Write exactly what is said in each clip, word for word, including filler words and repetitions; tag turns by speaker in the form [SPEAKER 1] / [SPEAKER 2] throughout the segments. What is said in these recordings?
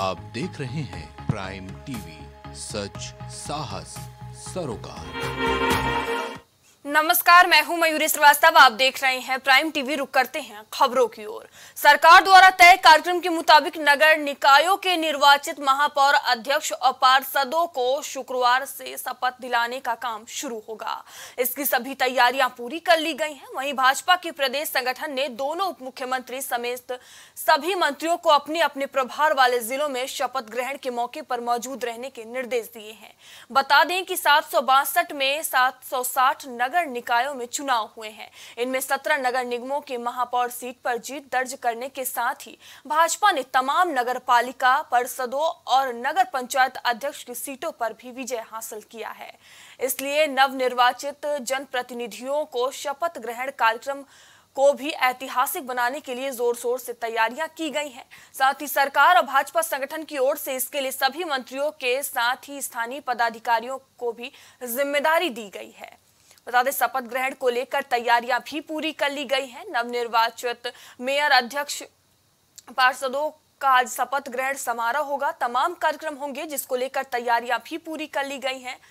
[SPEAKER 1] आप देख रहे हैं प्राइम टीवी, सच साहस सरोकार।
[SPEAKER 2] नमस्कार, मैं हूं मयूरी श्रीवास्तव। आप देख रहे हैं प्राइम टीवी। रुक करते हैं खबरों की ओर। सरकार द्वारा तय कार्यक्रम के मुताबिक नगर निकायों के निर्वाचित महापौर, अध्यक्ष और पार्षदों को शुक्रवार से शपथ दिलाने का काम शुरू होगा। इसकी सभी तैयारियां पूरी कर ली गई हैं। वहीं भाजपा के प्रदेश संगठन ने दोनों उप मुख्यमंत्री समेत सभी मंत्रियों को अपने अपने प्रभार वाले जिलों में शपथ ग्रहण के मौके पर मौजूद रहने के निर्देश दिए हैं। बता दें कि सात सौ बासठ में सात सौ साठ नगर नगर निकायों में चुनाव हुए हैं। इनमें सत्रह नगर निगमों की महापौर सीट पर जीत दर्ज करने के साथ ही भाजपा ने तमाम नगर पालिका परिषदों और नगर पंचायत अध्यक्ष की सीटों पर भी विजय हासिल किया है। इसलिए नवनिर्वाचित जनप्रतिनिधियों को शपथ ग्रहण कार्यक्रम को भी ऐतिहासिक बनाने के लिए जोर शोर से तैयारियां की गई हैं। साथ ही सरकार और भाजपा संगठन की ओर से इसके लिए सभी मंत्रियों के साथ ही स्थानीय पदाधिकारियों को भी जिम्मेदारी दी गई है। बता दें, शपथ ग्रहण को लेकर तैयारियां भी पूरी कर ली गई हैं। नवनिर्वाचित मेयर, अध्यक्ष, पार्षदों का आज शपथ ग्रहण समारोह होगा। तमाम कार्यक्रम होंगे जिसको लेकर तैयारियां भी पूरी कर ली गई हैं।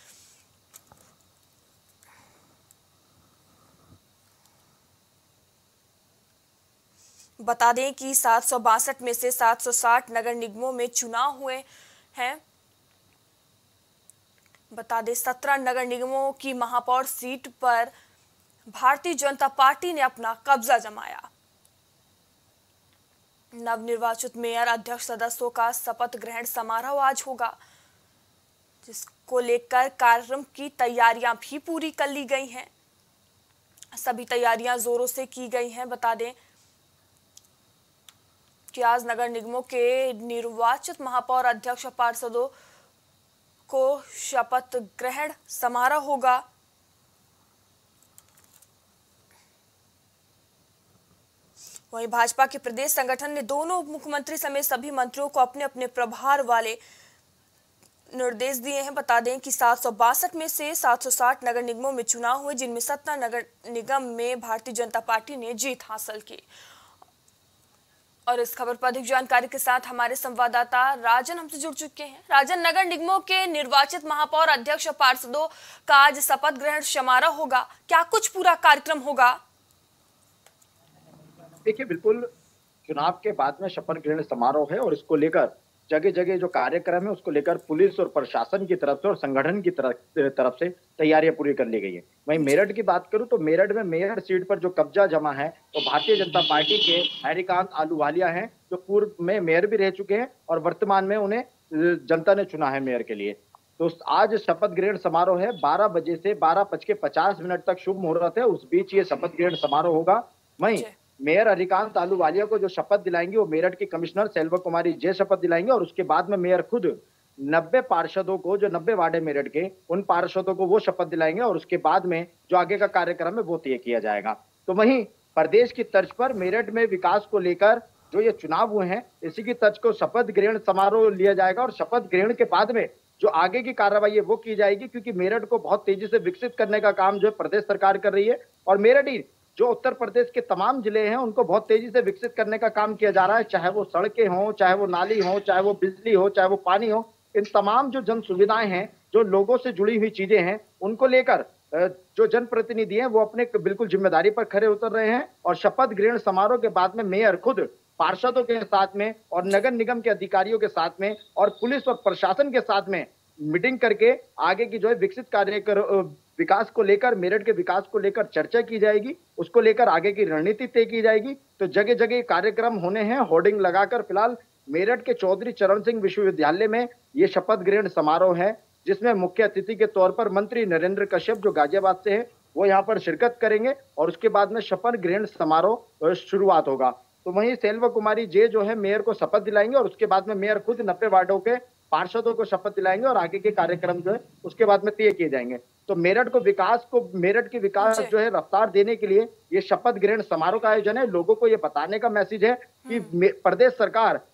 [SPEAKER 2] बता दें कि सात सौ बासठ में से सात सौ साठ नगर निगमों में चुनाव हुए हैं। बता दें, सत्रह नगर निगमों की महापौर सीट पर भारतीय जनता पार्टी ने अपना कब्जा जमाया। नवनिर्वाचित मेयर, अध्यक्ष, सदस्यों का शपथ ग्रहण समारोह आज होगा, जिसको लेकर कार्यक्रम की तैयारियां भी पूरी कर ली गई हैं। सभी तैयारियां जोरों से की गई हैं। बता दें कि आज नगर निगमों के निर्वाचित महापौर, अध्यक्ष और पार्षदों को शपथ ग्रहण समारोह होगा। वहीं भाजपा के प्रदेश संगठन ने दोनों उप मुख्यमंत्री समेत सभी मंत्रियों को अपने अपने प्रभार वाले निर्देश दिए हैं। बता दें कि सात सौ बासठ में से सात सौ साठ नगर निगमों में चुनाव हुए, जिनमें सत्रह नगर निगम में भारतीय जनता पार्टी ने जीत हासिल की। और इस खबर पर अधिक जानकारी के साथ हमारे संवाददाता राजन हमसे जुड़ चुके हैं। राजन, नगर निगमों के निर्वाचित महापौर, अध्यक्ष और पार्षदों का आज शपथ ग्रहण समारोह होगा। क्या कुछ पूरा कार्यक्रम होगा?
[SPEAKER 3] देखिए, बिल्कुल चुनाव के बाद में शपथ ग्रहण समारोह है और इसको लेकर जगह जगह जो कार्यक्रम है उसको लेकर पुलिस और प्रशासन की तरफ से और संगठन की तरफ तरफ से तैयारियां पूरी कर ली गई है। वहीं मेरठ की बात करूं तो मेरठ में मेयर सीट पर जो कब्जा जमा है वो तो भारतीय जनता पार्टी के हरिकांत आलूवालिया हैं, जो पूर्व में मेयर भी रह चुके हैं और वर्तमान में उन्हें जनता ने चुना है मेयर के लिए। तो आज शपथ ग्रहण समारोह है। बारह बजे से बारह बज के पचास मिनट तक शुभ मुहूर्त है, उस बीच ये शपथ ग्रहण समारोह होगा। वहीं मेयर हरिकांत आलूवालिया को जो शपथ दिलाएंगे वो मेरठ की कमिश्नर सेल्वा कुमारी जे शपथ दिलाएंगे और उसके बाद में मेयर खुद नब्बे पार्षदों को, जो नब्बे वार्ड है मेरठ के, उन पार्षदों को वो शपथ दिलाएंगे और उसके बाद में जो आगे का कार्यक्रम है वो तय किया जाएगा। तो वहीं प्रदेश की तर्ज पर मेरठ में विकास को लेकर जो ये चुनाव हुए हैं, इसी की तर्ज को शपथ ग्रहण समारोह लिया जाएगा और शपथ ग्रहण के बाद में जो आगे की कार्रवाई है वो की जाएगी, क्योंकि मेरठ को बहुत तेजी से विकसित करने का काम जो है प्रदेश सरकार कर रही है और मेरठ ही जो उत्तर प्रदेश के तमाम जिले हैं उनको बहुत तेजी से विकसित करने का काम किया जा रहा है। चाहे वो सड़कें हों, चाहे वो नाली हो, चाहे वो बिजली हो, चाहे वो पानी हो, इन तमाम जो जन सुविधाएं हैं, जो लोगों से जुड़ी हुई चीजें हैं, उनको लेकर जो जनप्रतिनिधि हैं वो अपने बिल्कुल जिम्मेदारी पर खरे उतर रहे हैं। और शपथ ग्रहण समारोह के बाद में मेयर खुद पार्षदों के साथ में और नगर निगम के अधिकारियों के साथ में और पुलिस और प्रशासन के साथ में मीटिंग करके आगे की जो है विकसित कार्य कर विकास को लेकर, मेरठ के विकास को लेकर चर्चा की जाएगी, उसको लेकर आगे की रणनीति तय की जाएगी। तो जगह जगह कार्यक्रम होने हैं, होर्डिंग लगाकर। फिलहाल मेरठ के चौधरी चरण सिंह विश्वविद्यालय में ये शपथ ग्रहण समारोह है, जिसमें मुख्य अतिथि के तौर पर मंत्री नरेंद्र कश्यप, जो गाजियाबाद से है, वो यहाँ पर शिरकत करेंगे और उसके बाद में शपथ ग्रहण समारोह शुरुआत होगा। तो वहीं सेल्वा कुमारी जे जो है मेयर को शपथ दिलाएंगे और उसके बाद में मेयर खुद नब्बे वार्डों के पार्षदों को शपथ दिलाएंगे और आगे के कार्यक्रम जो है उसके बाद में तय किए जाएंगे। तो मेरठ को विकास को मेरठ के विकास जो है रफ्तार देने के लिए ये शपथ ग्रहण समारोह का आयोजन है। लोगों को ये बताने का मैसेज है कि प्रदेश सरकार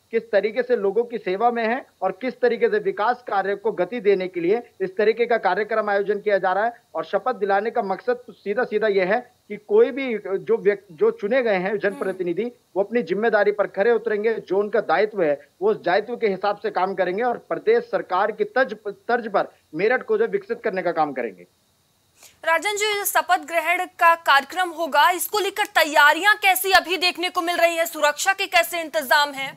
[SPEAKER 3] किस तरीके से लोगों की सेवा में है और किस तरीके से विकास कार्य को गति देने के लिए इस तरीके का कार्यक्रम आयोजन किया जा रहा है। और शपथ दिलाने का मकसद तो सीधा सीधा यह है कि कोई भी जो व्यक्ति जो चुने गए हैं जनप्रतिनिधि वो अपनी जिम्मेदारी पर खरे उतरेंगे, जो उनका दायित्व है वो उस दायित्व के हिसाब से काम करेंगे और प्रदेश सरकार की तर्ज तर्ज पर मेरठ को जो विकसित करने का काम करेंगे।
[SPEAKER 2] राजन जी, शपथ ग्रहण का कार्यक्रम होगा, इसको लेकर तैयारियां कैसी अभी देखने को मिल रही है, सुरक्षा के कैसे इंतजाम हैं?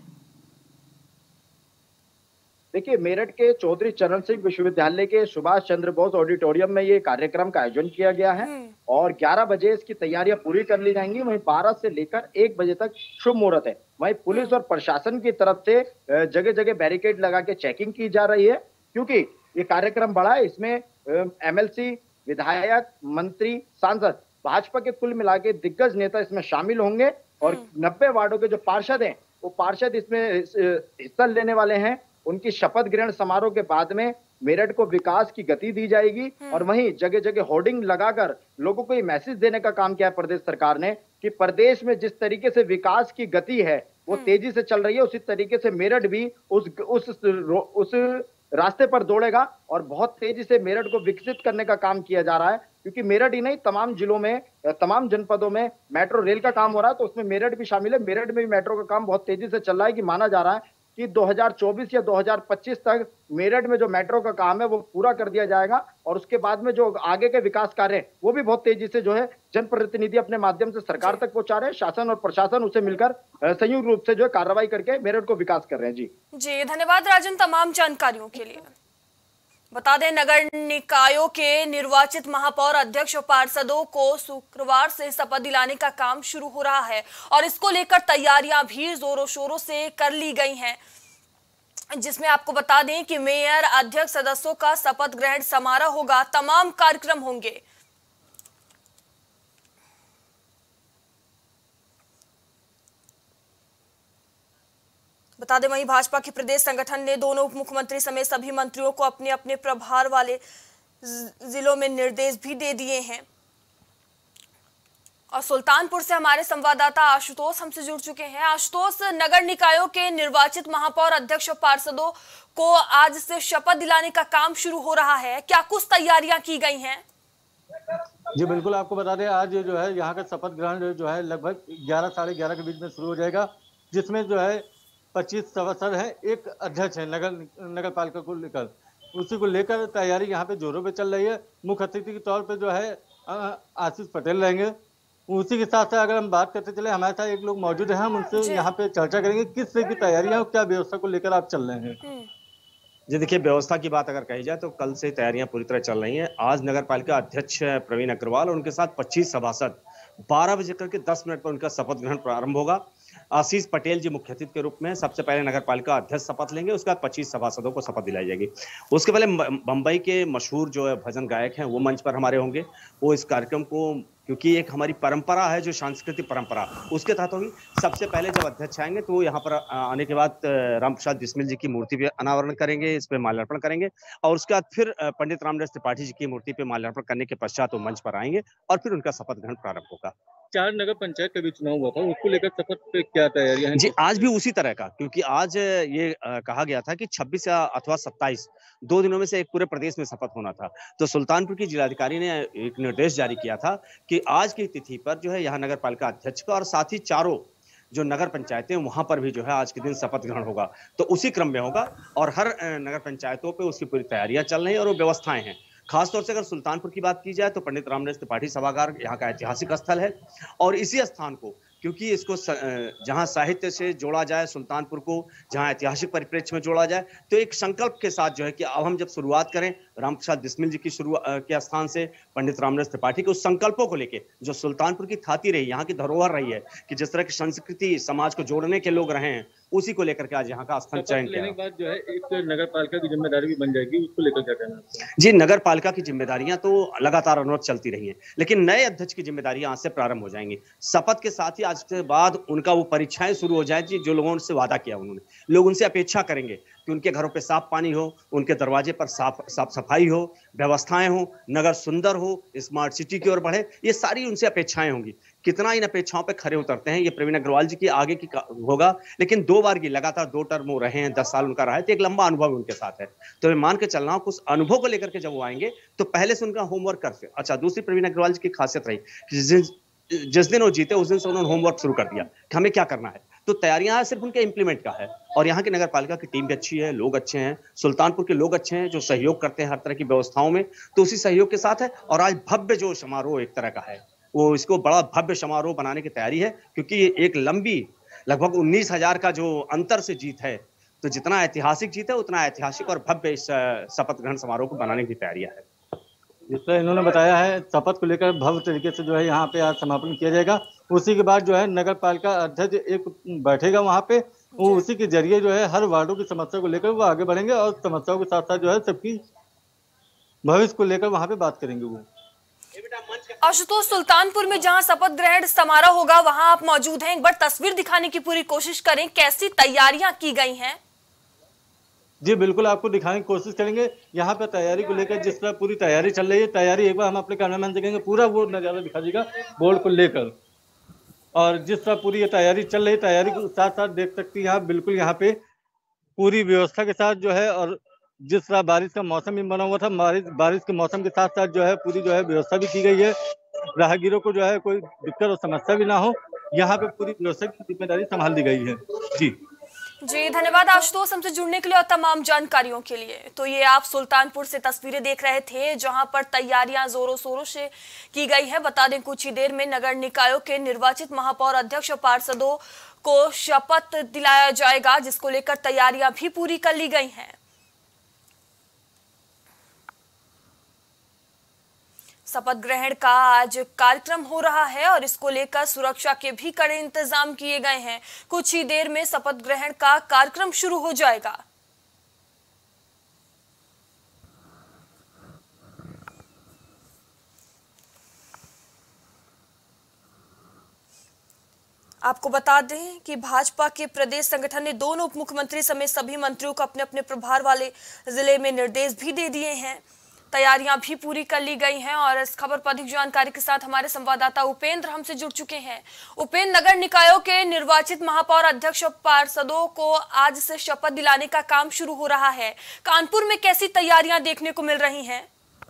[SPEAKER 3] देखिए, मेरठ के चौधरी चरण सिंह विश्वविद्यालय के सुभाष चंद्र बोस ऑडिटोरियम में ये कार्यक्रम का आयोजन किया गया है और ग्यारह बजे इसकी तैयारियां पूरी कर ली जाएंगी। वहीं बारह से लेकर एक बजे तक शुभ मुहूर्त है। वहीं पुलिस और प्रशासन की तरफ से जगह जगह बैरिकेड लगा के चेकिंग की जा रही है, क्योंकि ये कार्यक्रम बड़ा है। इसमें एमएलसी, विधायक, मंत्री, सांसद, भाजपा के कुल मिला के दिग्गज नेता इसमें शामिल होंगे और नब्बे वार्डों के जो पार्षद हैं वो पार्षद इसमें हिस्सा लेने वाले हैं। उनकी शपथ ग्रहण समारोह के बाद में मेरठ को विकास की गति दी जाएगी और वहीं जगह जगह होर्डिंग लगाकर लोगों को ये मैसेज देने का काम किया है प्रदेश सरकार ने कि प्रदेश में जिस तरीके से विकास की गति है वो तेजी से चल रही है, उसी तरीके से मेरठ भी उस उस उस रास्ते पर दौड़ेगा और बहुत तेजी से मेरठ को विकसित करने का काम किया जा रहा है। क्योंकि मेरठ ही नहीं, तमाम जिलों में, तमाम जनपदों में मेट्रो रेल का काम हो रहा है, तो उसमें मेरठ भी शामिल है। मेरठ में भी मेट्रो का काम बहुत तेजी से चल रहा है कि माना जा रहा है कि दो हज़ार चौबीस या दो हज़ार पच्चीस तक मेरठ में जो मेट्रो का काम है वो पूरा कर दिया जाएगा और उसके बाद में जो आगे के विकास कार्य है वो भी बहुत तेजी से जो है जनप्रतिनिधि अपने माध्यम से सरकार तक पहुंचा रहे हैं। शासन और प्रशासन उसे मिलकर संयुक्त रूप से जो है कार्रवाई करके मेरठ को विकास कर रहे हैं। जी
[SPEAKER 2] जी, धन्यवाद राजन तमाम जानकारियों के लिए। बता दें, नगर निकायों के निर्वाचित महापौर, अध्यक्ष और पार्षदों को शुक्रवार से शपथ दिलाने का काम शुरू हो रहा है और इसको लेकर तैयारियां भी जोरों शोरों से कर ली गई हैं, जिसमें आपको बता दें कि मेयर, अध्यक्ष, सदस्यों का शपथ ग्रहण समारोह होगा, तमाम कार्यक्रम होंगे। बता दें, वहीं भाजपा के प्रदेश संगठन ने दोनों उप मुख्यमंत्री समेत सभी मंत्रियों को अपने अपने प्रभार वाले जिलों में निर्देश भी दे दिए हैं। और सुल्तानपुर से हमारे संवाददाता आशुतोष हमसे जुड़ चुके हैं। आशुतोष, नगर निकायों के निर्वाचित महापौर, अध्यक्ष और पार्षदों को आज से शपथ दिलाने का काम शुरू हो रहा है, क्या कुछ तैयारियां की गई हैं?
[SPEAKER 4] जी बिल्कुल, आपको बता दें आज जो है यहाँ का शपथ ग्रहण जो है लगभग ग्यारह साढ़े ग्यारह के बीच में शुरू हो जाएगा, जिसमें जो है पच्चीस सदस्य हैं, एक अध्यक्ष है नगर नगर पालिका को लेकर, उसी को लेकर तैयारी यहाँ पे जोरों पे चल रही है। मुख्य अतिथि के तौर पे जो है आशीष पटेल रहेंगे। उसी के साथ साथ अगर हम बात करते चले, हमारे साथ एक लोग मौजूद हैं, हम उनसे यहाँ पे चर्चा करेंगे किस तरह की तैयारियां और क्या व्यवस्था को लेकर आप चल रहे हैं।
[SPEAKER 5] जी देखिए, व्यवस्था की बात अगर कही जाए तो कल से तैयारियां पूरी तरह चल रही हैं। आज नगर पालिका अध्यक्ष प्रवीण अग्रवाल और उनके साथ पच्चीस सभासद बारह बजे करके दस मिनट पर उनका शपथ ग्रहण प्रारंभ होगा। आशीष पटेल जी मुख्य अतिथि के रूप में सबसे पहले नगर पालिका अध्यक्ष शपथ लेंगे, उसके बाद पच्चीस सभासदों को शपथ दिलाई जाएगी। उसके पहले बंबई के मशहूर जो है भजन गायक हैं वो मंच पर हमारे होंगे। वो इस कार्यक्रम को, क्योंकि एक हमारी परंपरा है जो सांस्कृतिक परंपरा, उसके तहत होगी। सबसे पहले जब अध्यक्ष आएंगे तो यहाँ पर आने के बाद रामप्रसाद बिस्मिल जी की मूर्ति पे अनावरण करेंगे, इस पे माल्यार्पण करेंगे और उसके बाद फिर पंडित रामदास त्रिपाठी जी की मूर्ति पे माल्यार्पण करने के पश्चात वो मंच पर आएंगे और फिर उनका शपथ ग्रहण प्रारंभ होगा।
[SPEAKER 4] चार नगर पंचायत का भी चुनाव हुआ था, उसको लेकर शपथ पे क्या तैयारियां हैं?
[SPEAKER 5] जी आज भी उसी तरह का, क्योंकि आज ये आ, कहा गया था कि छब्बीस या अथवा सत्ताईस दो दिनों में से एक पूरे प्रदेश में शपथ होना था। तो सुल्तानपुर की जिलाधिकारी ने एक निर्देश जारी किया था कि आज की तिथि पर जो है यहाँ नगर पालिका अध्यक्ष का और साथ ही चारों जो नगर पंचायतें वहां पर भी जो है आज के दिन शपथ ग्रहण होगा। तो उसी क्रम में होगा और हर नगर पंचायतों पे उसकी पूरी तैयारियां चल रही हैं और वो व्यवस्थाएं हैं। खासतौर से अगर सुल्तानपुर की बात की जाए तो पंडित रामदास त्रिपाठी सभागार यहाँ का ऐतिहासिक स्थल है और इसी स्थान को, क्योंकि इसको जहां साहित्य से जोड़ा जाए, सुल्तानपुर को जहां ऐतिहासिक परिप्रेक्ष्य में जोड़ा जाए, तो एक संकल्प के साथ जो है कि अब हम जब शुरुआत करें रामप्रसाद बिस्मिल जी की शुरुआत के स्थान से पंडित रामदास त्रिपाठी के उस संकल्पों को लेके जो सुल्तानपुर की थाती रही, यहाँ की धरोहर रही है कि जिस तरह की संस्कृति समाज को जोड़ने के लोग रहे हैं, उसी को लेकर के आज यहाँ का स्थान चयन किया।
[SPEAKER 4] लेने के बाद जो है एक नगर पालिका की जिम्मेदारी भी बन जाएगी, उसको लेकर क्या कहना है?
[SPEAKER 5] जी नगर पालिका की जिम्मेदारियां तो लगातार अनुरत चलती रही हैं, लेकिन नए अध्यक्ष की जिम्मेदारियां आज से प्रारंभ हो जाएंगी। शपथ के साथ ही आज के बाद उनका वो परीक्षाएं शुरू हो जाए जो लोगों से वादा किया उन्होंने। लोग उनसे अपेक्षा करेंगे कि उनके घरों पे साफ पानी हो, उनके दरवाजे पर साफ साफ सफाई हो, व्यवस्थाएं हो, नगर सुंदर हो, स्मार्ट सिटी की ओर बढ़े, ये सारी उनसे अपेक्षाएं होंगी। कितना इन अपेक्षाओं पे खरे उतरते हैं ये प्रवीण अग्रवाल जी की आगे की होगा, लेकिन दो बार की लगातार दो टर्म वो रहे हैं, दस साल उनका रहा है, तो एक लंबा अनुभव उनके साथ है। तो मैं मान के चल रहा हूँ कुछ अनुभव को लेकर के जब वो आएंगे तो पहले से उनका होमवर्क करते। अच्छा, दूसरी प्रवीण अग्रवाल जी की खासियत रही कि जिस जिस दिन वो जीते उस दिन से उन्होंने होमवर्क शुरू कर दिया कि हमें क्या करना है। तो तैयारियां सिर्फ उनके इंप्लीमेंट का है, और यहाँ की नगर पालिका की टीम भी अच्छी है, लोग अच्छे हैं, सुल्तानपुर के लोग अच्छे हैं जो सहयोग करते हैं हर तरह की व्यवस्थाओं में, तो उसी सहयोग के साथ है। और आज भव्य जो समारोह एक तरह का है, वो इसको बड़ा भव्य समारोह बनाने की तैयारी है, क्योंकि ये एक लंबी लगभग उन्नीस हजार का जो अंतर से जीत है, तो जितना ऐतिहासिक जीत है उतना ऐतिहासिक और भव्य इस शपथ ग्रहण समारोह को बनाने की तैयारियां है।
[SPEAKER 4] जिस तरह इन्होंने बताया है, शपथ को लेकर भव्य तरीके से जो है यहाँ पे आज समापन किया जाएगा। उसी के बाद जो है नगर पालिका अध्यक्ष एक बैठेगा वहाँ पे, वो उसी के जरिए जो है हर वार्डों की समस्या को लेकर वो आगे बढ़ेंगे और समस्याओं के साथ साथ जो है सबकी भविष्य को लेकर वहाँ पे बात करेंगे वो।
[SPEAKER 2] आशुतोष, सुल्तानपुर में जहां शपथ ग्रहण समारोह होगा वहां आप मौजूद हैं, एक बार तस्वीर दिखाने की पूरी कोशिश करें, कैसी तैयारियां की गई हैं?
[SPEAKER 4] जी बिल्कुल, आपको दिखाने की कोशिश करेंगे। यहाँ पे तैयारी को लेकर जिस तरह पूरी तैयारी चल रही है, तैयारी एक बार हम अपने कैमरामैन से कहेंगे पूरा वो नज़ारा दिखा देगा बोर्ड को लेकर। और जिस तरह पूरी ये तैयारी चल रही है, तैयारी के साथ साथ देख सकती हैं आप, बिल्कुल यहाँ पे पूरी व्यवस्था के साथ जो है, और जिस तरह बारिश का मौसम भी बना हुआ था, बारिश बारिश के मौसम के साथ साथ जो है पूरी जो है व्यवस्था भी की गई है, राहगीरों को जो है कोई दिक्कत और समस्या भी ना हो, यहाँ पे पूरी व्यवस्था की जिम्मेदारी संभाल दी गई है। जी
[SPEAKER 2] जी धन्यवाद आशुतोष, हमसे जुड़ने के लिए और तमाम जानकारियों के लिए। तो ये आप सुल्तानपुर से तस्वीरें देख रहे थे जहां पर तैयारियां जोरों शोरों से की गई है। बता दें कुछ ही देर में नगर निकायों के निर्वाचित महापौर अध्यक्ष और पार्षदों को शपथ दिलाया जाएगा, जिसको लेकर तैयारियां भी पूरी कर ली गई हैं। शपथ ग्रहण का आज कार्यक्रम हो रहा है और इसको लेकर सुरक्षा के भी कड़े इंतजाम किए गए हैं। कुछ ही देर में शपथ ग्रहण का कार्यक्रम शुरू हो जाएगा। आपको बता दें कि भाजपा के प्रदेश संगठन ने दोनों उप मुख्यमंत्री समेत सभी मंत्रियों को अपने अपने प्रभार वाले जिले में निर्देश भी दे दिए हैं। तैयारियां भी पूरी कर ली गई हैं और इस खबर पर अधिक जानकारी के साथ हमारे संवाददाता उपेंद्र हमसे जुड़ चुके हैं। उपेंद्र, नगर निकायों के निर्वाचित महापौर अध्यक्ष और पार्षदों को आज से शपथ दिलाने का काम शुरू हो रहा है। कानपुर में कैसी तैयारियां देखने को मिल रही हैं?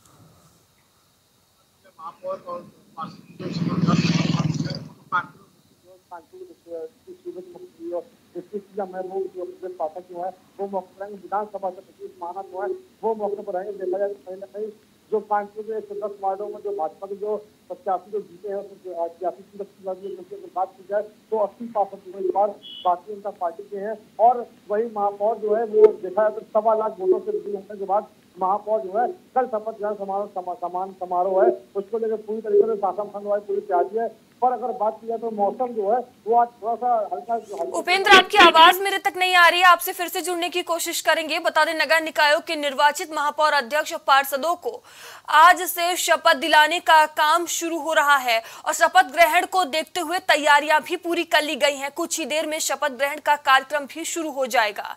[SPEAKER 3] पाठक जो है वो मौके पर विधानसभा से पच्चीस माना जो है वो मौके पर रहेंगे। देखा जाए कहीं ना कहीं जो कानपुर के दस वार्डों में जो भाजपा के जो प्रत्याशी जो जीते हैं उसकी बात की जाए तो अस्सी पार्षद इस बार भारतीय जनता पार्टी के हैं और वही महापौर जो है वो देखा जाए तो सवा लाख वोटों से विजयी होने के बाद महापौर जो है कल शपथ ग्रहण समारोह समान समारोह है, उसको लेकर पूरी तरीके से शासन खंडवाई पूरी तैयारी है। पर अगर बात की जाए तो मौसम जो है वो आज थोड़ा सा हल्का।
[SPEAKER 2] उपेंद्र, आपकी आवाज मेरे तक नहीं आ रही है, आपसे फिर से जुड़ने की कोशिश करेंगे। बता दें नगर निकायों के निर्वाचित महापौर अध्यक्ष और पार्षदों को आज से शपथ दिलाने का काम शुरू हो रहा है और शपथ ग्रहण को देखते हुए तैयारियां भी पूरी कर ली गई हैं। कुछ ही देर में शपथ ग्रहण का कार्यक्रम भी शुरू हो जाएगा।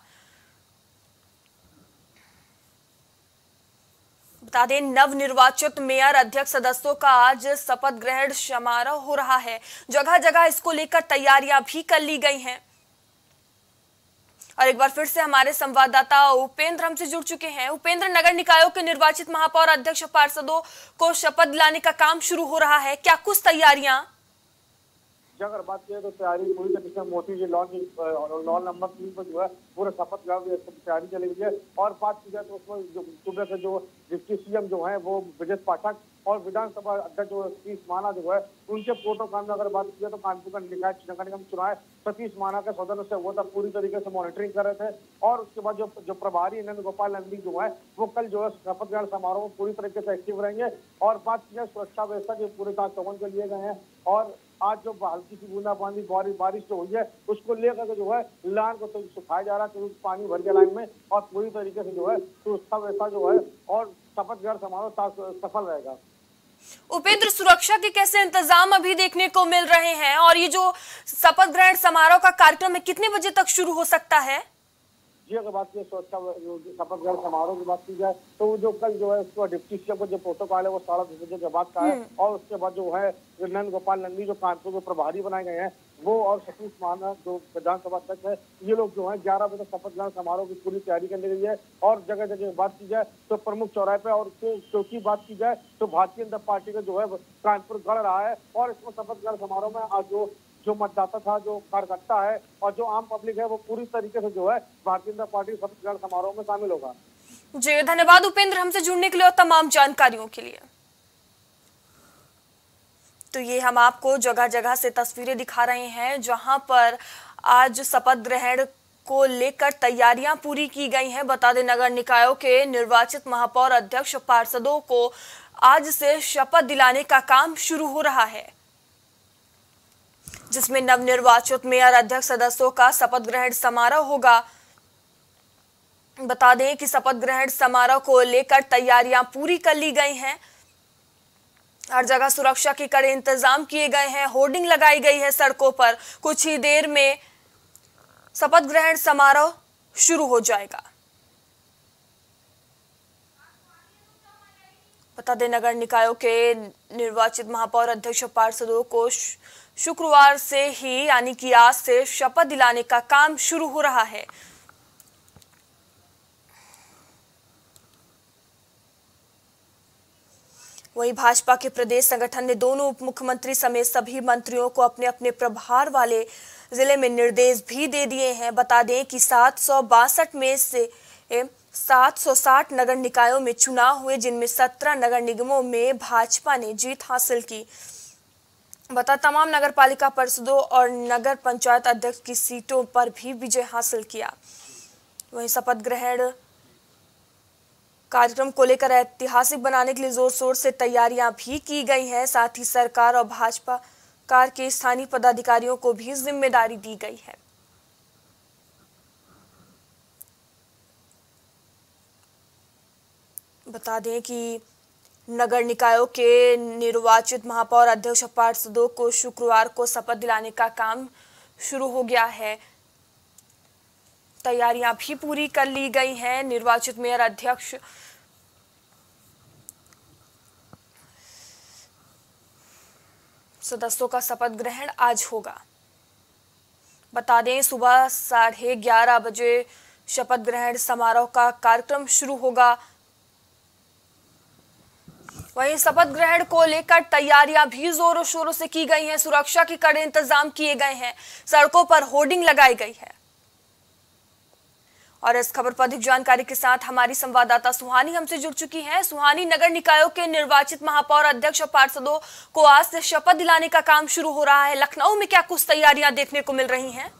[SPEAKER 2] बता दें नवनिर्वाचित मेयर अध्यक्ष सदस्यों का आज शपथ ग्रहण समारोह हो रहा है। जगह जगह इसको लेकर तैयारियां भी कर ली गई हैं। और एक बार फिर से हमारे संवाददाता उपेंद्र हमसे जुड़ चुके हैं। उपेंद्र, नगर निकायों के निर्वाचित महापौर अध्यक्ष पार्षदों को शपथ दिलाने का काम शुरू हो रहा है, क्या कुछ तैयारियां?
[SPEAKER 3] अगर बात की तो तैयारी पूरी तरीके से मोती जी लॉन लॉन नंबर तीन पर जो है पूरा शपथ ग्रहण तैयारी चली गई है। और बात की जाए तो उसमें जो सुबह से जो डिप्टी सीएम जो है वो ब्रजेश पाठक और विधानसभा अध्यक्ष जो सतीश माना जो है उनके प्रोटोकॉल में अगर बात की जाए तो कानपुर का निकाय नगर निगम चुनाव सतीश माना के सदस्य से वो तक पूरी तरीके से मॉनिटरिंग कर रहे थे। और उसके बाद जो जो प्रभारी नंद गोपाल नंदी जो है वो कल जो है शपथ ग्रहण समारोह में पूरी तरीके से एक्टिव रहेंगे। और बात की जाए सुरक्षा व्यवस्था के पूरे साथ चौवन के लिए गए हैं और आज जो हल्की सी बूंदाबांदी बारिश बारिश जो हुई है उसको लेकर जो है लाइन को तो सुखाया जा रहा है क्योंकि पानी भर गया लाइन में और पूरी तरीके से जो है सुरक्षा व्यवस्था जो है और शपथ ग्रहण समारोह सफल रहेगा।
[SPEAKER 2] उपेंद्र, सुरक्षा के कैसे इंतजाम अभी देखने को मिल रहे हैं और ये जो शपथ ग्रहण समारोह का कार्यक्रम है कितने बजे तक शुरू हो सकता है?
[SPEAKER 6] जी अगर बात की सुरक्षा शपथ ग्रहण समारोह की बात की जाए तो जो कल जो है उसको डिप्टी सीएम का जो प्रोटोकॉल है वो साढ़े दस बजे के बाद का है और उसके बाद जो है नंद गोपाल नंदी जो कानपुर के प्रभारी बनाए गए हैं वो और सतीश महाना जो विधानसभा अध्यक्ष है ये लोग जो है ग्यारह बजे शपथ ग्रहण समारोह की पूरी तैयारी करने गई है और जगह जगह बात की जाए तो प्रमुख चौराहे पे और चौकी बात की जाए तो भारतीय जनता पार्टी का जो है कानपुर गढ़ रहा है और इसमें शपथ ग्रहण समारोह में आज जो जो मतदाता था जो कार्यकर्ता है और जो आम पब्लिक है वो पूरी तरीके से जो है भारतीय जनता पार्टी शपथ ग्रहण समारोह में शामिल होगा।
[SPEAKER 2] जी धन्यवाद उपेंद्र हमसे जुड़ने के लिए और तमाम जानकारियों के लिए। तो ये हम आपको जगह जगह से तस्वीरें दिखा रहे हैं जहां पर आज शपथ ग्रहण को लेकर तैयारियां पूरी की गई हैं। बता दें नगर निकायों के निर्वाचित महापौर अध्यक्ष पार्षदों को आज से शपथ दिलाने का काम शुरू हो रहा है, जिसमें नवनिर्वाचित मेयर अध्यक्ष सदस्यों का शपथ ग्रहण समारोह होगा। बता दें कि शपथ ग्रहण समारोह को लेकर तैयारियां पूरी कर ली गई हैं। हर जगह सुरक्षा के कड़े इंतजाम किए गए हैं, होर्डिंग लगाई गई है सड़कों पर। कुछ ही देर में शपथ ग्रहण समारोह शुरू हो जाएगा। बता दें नगर निकायों के निर्वाचित महापौर अध्यक्ष पार्षदों को शुक्रवार से ही यानी कि आज से शपथ दिलाने का काम शुरू हो रहा है। वहीं भाजपा के प्रदेश संगठन ने दोनों उप मुख्यमंत्री समेत सभी मंत्रियों को अपने अपने प्रभार वाले जिले में निर्देश भी दे दिए हैं। बता दें कि सात सौ बासठ में से सात सौ साठ नगर निकायों में चुनाव हुए, जिनमें सत्रह नगर निगमों में भाजपा ने जीत हासिल की। बता तमाम नगर पालिका परिषदों और नगर पंचायत अध्यक्ष की सीटों पर भी विजय हासिल किया। वहीं शपथ ग्रहण कार्यक्रम को लेकर ऐतिहासिक बनाने के लिए जोर शोर से तैयारियां भी की गई हैं। साथ ही सरकार और भाजपा कार के स्थानीय पदाधिकारियों को भी जिम्मेदारी दी गई है। बता दें कि नगर निकायों के निर्वाचित महापौर अध्यक्ष पार्षदों को शुक्रवार को शपथ दिलाने का काम शुरू हो गया है। तैयारियां भी पूरी कर ली गई हैं। निर्वाचित मेयर अध्यक्ष सदस्यों का शपथ ग्रहण आज होगा। बता दें सुबह साढ़े ग्यारह बजे शपथ ग्रहण समारोह का कार्यक्रम शुरू होगा। वहीं शपथ ग्रहण को लेकर तैयारियां भी जोरों शोरों से की गई हैं। सुरक्षा के कड़े इंतजाम किए गए हैं, सड़कों पर होर्डिंग लगाई गई है। और इस खबर पर अधिक जानकारी के साथ हमारी संवाददाता सुहानी हमसे जुड़ चुकी हैं। सुहानी, नगर निकायों के निर्वाचित महापौर अध्यक्ष पार्षदों को आज से शपथ दिलाने का काम शुरू हो रहा है। लखनऊ में क्या कुछ तैयारियां देखने को मिल रही हैं?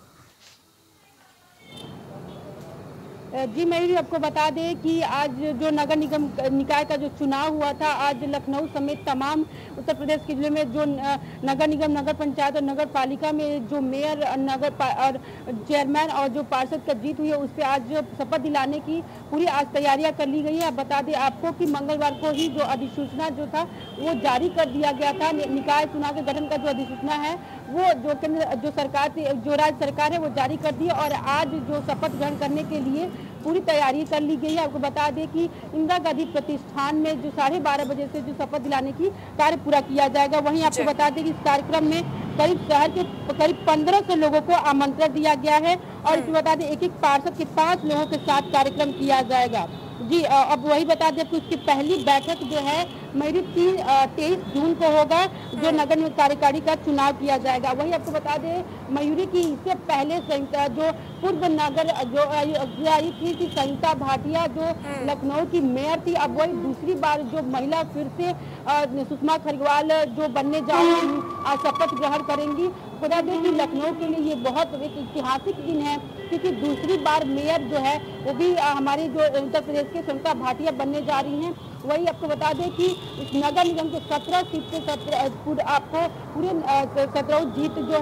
[SPEAKER 7] जी मयूरी, आपको बता दें कि आज जो नगर निगम निकाय का जो चुनाव हुआ था, आज लखनऊ समेत तमाम उत्तर प्रदेश के जिले में जो नगर निगम, नगर पंचायत और नगर पालिका में जो मेयर, नगर और चेयरमैन और जो पार्षद का जीत हुई है, उस पर आज शपथ दिलाने की पूरी आज तैयारियां कर ली गई है। बता दें आपको कि मंगलवार को ही जो अधिसूचना जो था वो जारी कर दिया गया था। निकाय चुनाव के गठन का जो अधिसूचना है वो जो केंद्र जो सरकार जो राज्य सरकार है वो जारी कर दी और आज जो शपथ ग्रहण करने के लिए पूरी तैयारी कर ली गई है। आपको बता दें कि इंदिरा गांधी प्रतिष्ठान में जो साढ़े बारह बजे से जो शपथ दिलाने की कार्य पूरा किया जाएगा। वहीं आपको बता दें कि इस कार्यक्रम में करीब शहर के करीब पंद्रह सौ लोगों को आमंत्रण दिया गया है और इसमें बता दें एक एक पार्षद के पांच लोगों के साथ कार्यक्रम किया जाएगा। जी अब वही बता दें कि उसकी पहली बैठक जो है मेरी तीन तेईस जून को होगा, जो नगर निगम कार्यकारी का चुनाव किया जाएगा। वही आपको बता दें मयूरी की इससे पहले जो पूर्व नगर जो थी थी संहिता भाटिया जो लखनऊ की मेयर थी, अब वही दूसरी बार जो महिला फिर से सुषमा खरगवाल जो बनने जा रही आज शपथ ग्रहण करेंगी। बता दें कि लखनऊ के लिए ये बहुत एक ऐतिहासिक दिन है क्योंकि दूसरी बार मेयर जो है वो भी हमारे जो उत्तर प्रदेश के संहिता भाटिया बनने जा रही हैं। वही आपको बता दें कि इस नगर निगम के सत्रह सीट से सत्रह आपको पूरे सत्रह जीत जो है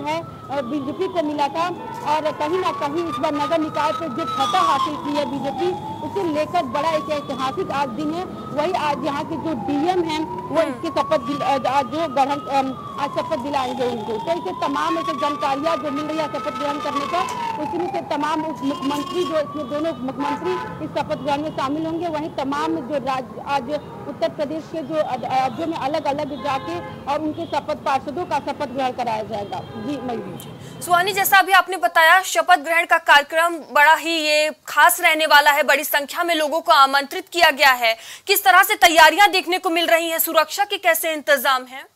[SPEAKER 7] बीजेपी को मिला था और कहीं ना कहीं इस बार नगर निकाय पर जो फतह हासिल की है बीजेपी, उसे लेकर बड़ा एक ऐतिहासिक आज दिन है। वही आज यहाँ के जो डीएम हैं वो इसकी शपथ जो ग्रहण आज शपथ दिलाएंगे उनको। तो इसे तमाम ऐसे जानकारियाँ जो मिल रही है शपथ ग्रहण करने का, उसमें से तमाम उप मुख्यमंत्री जो इसमें दोनों उप मुख्यमंत्री इस शपथ ग्रहण में शामिल होंगे। वहीं तमाम जो राज्य आज उत्तर प्रदेश के जो राज्यों में अलग अलग जाके और उनके शपथ पार्षदों का शपथ ग्रहण कराया जाएगा। जी मयूरी।
[SPEAKER 2] सुहानी, जैसा अभी आपने बताया शपथ ग्रहण का कार्यक्रम बड़ा ही ये खास रहने वाला है, बड़ी संख्या में लोगों को आमंत्रित किया गया है। किस तरह से तैयारियां देखने को मिल रही हैं, सुरक्षा के कैसे इंतजाम हैं?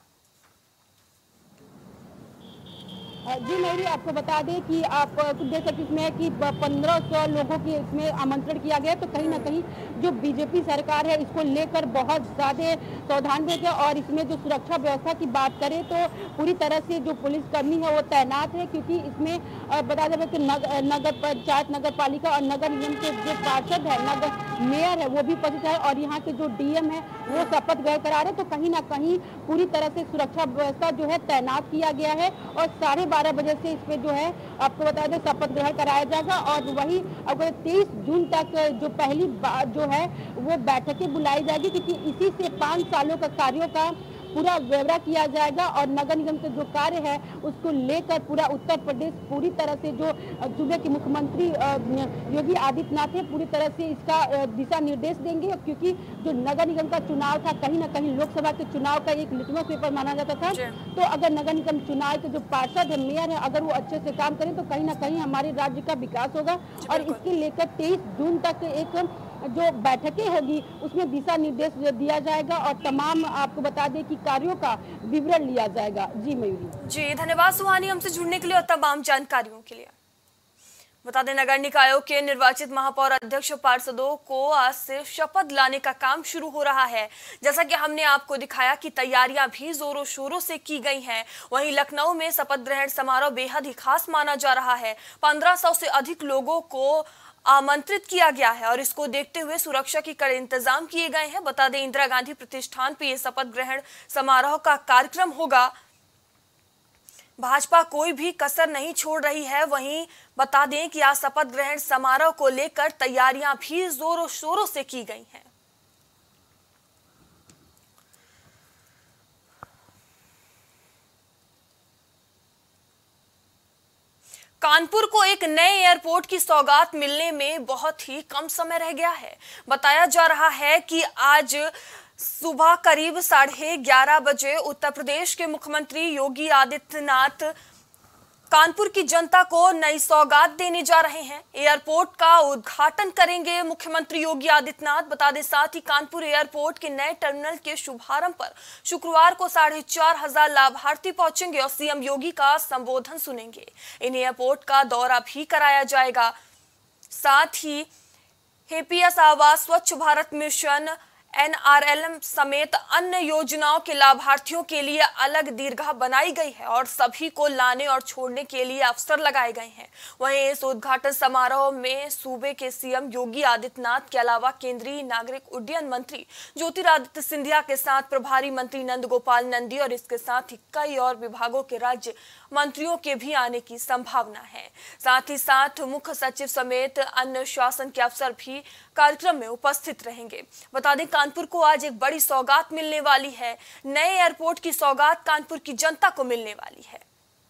[SPEAKER 7] जी मेरी आपको बता दें कि आप देख सकते इसमें कि पंद्रह सौ लोगों की इसमें आमंत्रण किया गया। तो कहीं ना कहीं जो बीजेपी सरकार है इसको लेकर बहुत ज़्यादा सावधान है और इसमें जो सुरक्षा व्यवस्था की बात करें तो पूरी तरह से जो पुलिसकर्मी है वो तैनात है, क्योंकि इसमें बता दें कि नगर नगर पंचायत, नगर पालिका और नगर निगम के जो पार्षद है, नगर मेयर है वो भी उपस्थित है और यहाँ के जो डीएम है वो शपथ ग्रहण करा रहे। तो कहीं ना कहीं पूरी तरह से सुरक्षा व्यवस्था जो है तैनात किया गया है और साढ़े बारह बजे से इसमें जो है आपको बता दें शपथ ग्रहण कराया जाएगा। और वही अगर तेईस जून तक जो पहली बार जो है वो बैठकें बुलाई जाएगी, क्योंकि इसी से पाँच सालों का कार्यों का पूरा ब्यौरा किया जाएगा और नगर निगम के जो कार्य है उसको लेकर पूरा उत्तर प्रदेश पूरी तरह से जो सूबे के मुख्यमंत्री योगी आदित्यनाथ है पूरी तरह से इसका दिशा निर्देश देंगे, क्योंकि जो नगर निगम का चुनाव था कहीं ना कहीं लोकसभा के चुनाव का एक लिटमस पेपर माना जाता था। तो अगर नगर निगम चुनाव के जो पार्षद है, मेयर है, अगर वो अच्छे से काम करें तो कहीं ना कहीं हमारे राज्य का विकास होगा। और इसके लेकर तेईस जून तक एक जो बैठकें होगी उसमें दिशा निर्देश दिया जाएगा और तमाम आपको बता दें कि कार्यों का विवरण लिया जाएगा। जी मयूरी।
[SPEAKER 2] जी धन्यवाद सुहानी हमसे जुड़ने के लिए और तमाम जानकारियों के लिए। बता दें नगर निकायों के निर्वाचित महापौर अध्यक्ष पार्षदों को आज से शपथ लाने का काम शुरू हो रहा है। जैसा कि हमने आपको दिखाया कि तैयारियां भी जोरों शोरों से की गई हैं। वहीं लखनऊ में शपथ ग्रहण समारोह बेहद ही खास माना जा रहा है। पंद्रह सौ से अधिक लोगों को आमंत्रित किया गया है और इसको देखते हुए सुरक्षा की कड़े इंतजाम किए गए हैं। बता दें इंदिरा गांधी प्रतिष्ठान पर यह शपथ ग्रहण समारोह का कार्यक्रम होगा। भाजपा कोई भी कसर नहीं छोड़ रही है। वहीं बता दें कि आज शपथ ग्रहण समारोह को लेकर तैयारियां भी जोरों शोरों से की गई हैं। कानपुर को एक नए एयरपोर्ट की सौगात मिलने में बहुत ही कम समय रह गया है। बताया जा रहा है कि आज सुबह करीब साढ़े ग्यारह बजे उत्तर प्रदेश के मुख्यमंत्री योगी आदित्यनाथ कानपुर की जनता को नई सौगात देने जा रहे हैं। एयरपोर्ट का उद्घाटन करेंगे मुख्यमंत्री योगी आदित्यनाथ। बता दें साथ ही कानपुर एयरपोर्ट के नए टर्मिनल के शुभारंभ पर शुक्रवार को साढ़े चार हजार लाभार्थी पहुंचेंगे और सीएम योगी का संबोधन सुनेंगे। इन एयरपोर्ट का दौरा भी कराया जाएगा। साथ ही हेपीएस आवास, स्वच्छ भारत मिशन, एनआरएलएम समेत अन्य योजनाओं के लाभार्थियों के लिए अलग दीर्घा बनाई गई है और सभी को लाने और छोड़ने के लिए अवसर लगाए गए हैं। वहीं इस उद्घाटन समारोह में सूबे के सीएम योगी आदित्यनाथ के अलावा केंद्रीय नागरिक उड्डयन मंत्री ज्योतिरादित्य सिंधिया के साथ प्रभारी मंत्री नंद गोपाल नंदी और इसके साथ ही कई और विभागों के राज्य मंत्रियों के भी आने की संभावना है। साथ ही साथ मुख्य सचिव समेत अन्य शासन के अफसर भी कार्यक्रम में उपस्थित रहेंगे। बता दें कानपुर को आज एक बड़ी सौगात मिलने वाली है। नए एयरपोर्ट की सौगात कानपुर की जनता को मिलने वाली है।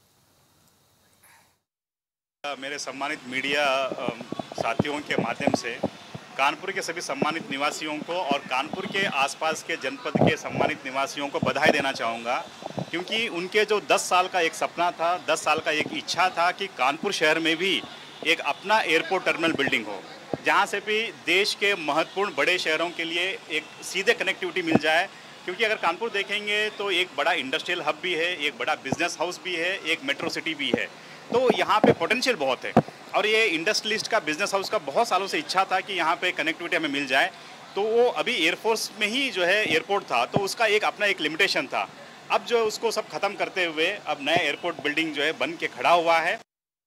[SPEAKER 8] मेरे सम्मानित मीडिया साथियों के माध्यम से कानपुर के सभी सम्मानित निवासियों को और कानपुर के आसपास के जनपद के सम्मानित निवासियों को बधाई देना चाहूँगा, क्योंकि उनके जो दस साल का एक सपना था, दस साल का एक इच्छा था कि कानपुर शहर में भी एक अपना एयरपोर्ट टर्मिनल बिल्डिंग हो, जहाँ से भी देश के महत्वपूर्ण बड़े शहरों के लिए एक सीधे कनेक्टिविटी मिल जाए। क्योंकि अगर कानपुर देखेंगे तो एक बड़ा इंडस्ट्रियल हब भी है, एक बड़ा बिजनेस हाउस भी है, एक मेट्रो सिटी भी है, तो यहाँ पे पोटेंशियल बहुत है। और ये इंडस्ट्रियलिस्ट का, बिजनेस हाउस का बहुत सालों से इच्छा था कि यहाँ पे कनेक्टिविटी हमें मिल जाए। तो वो अभी एयरफोर्स में ही जो है एयरपोर्ट था, तो उसका एक अपना एक लिमिटेशन था। अब जो उसको सब खत्म करते हुए अब नया एयरपोर्ट बिल्डिंग जो है बन के खड़ा हुआ है।